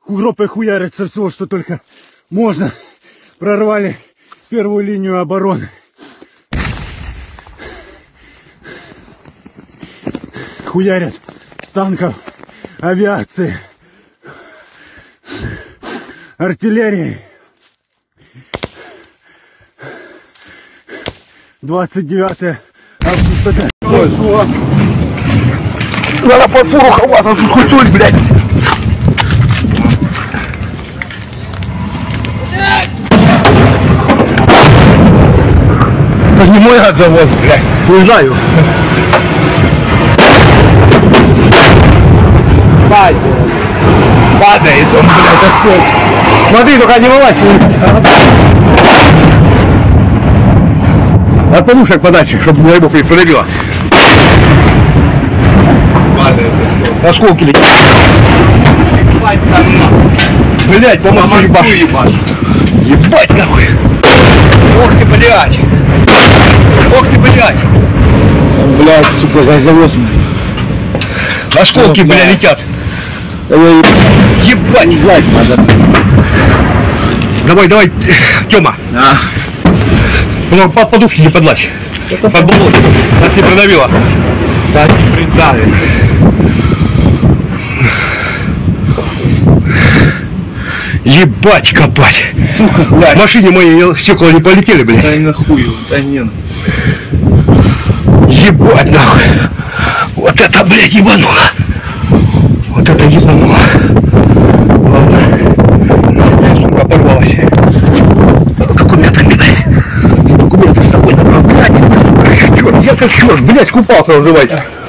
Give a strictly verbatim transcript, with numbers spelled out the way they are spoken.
группой хуярят со всего, что только можно. Прорвали первую линию обороны. Хуярят с танков, авиации, артиллерии. двадцать девятое августа. Надо под фуру хаваться, тут хоть соль, блядь. Это не мой газовоз, блядь. Уезжаю. Падает. Падает он, блядь, осколок. Смотри, только не вылазь. От подушек подальше, чтобы не рыбу придавило. Падает осколок. Осколки летят. Блядь, по мосту ебашь. Ебать нахуй. Ох ты, блядь. Ох ты, блядь. Блядь, сука, газовоз. Осколки, блядь, летят. Ебать. Ебать надо. Давай, давай, Тёма. А. Ну, под подушки не подлазь. Под болото. Нас не продавило. Да, не придавит. Ебать копать. Сука, блядь. В машине мои стекла не полетели, блядь. Да нахуй, да не. Ебать нахуй. Вот это, блядь, ебануло. Вот это ебануло. Ладно. Сука, порвалась. Документы, блядь. Документы с собой забрал, блядь. Черт, я как черт, блядь, купался, называется.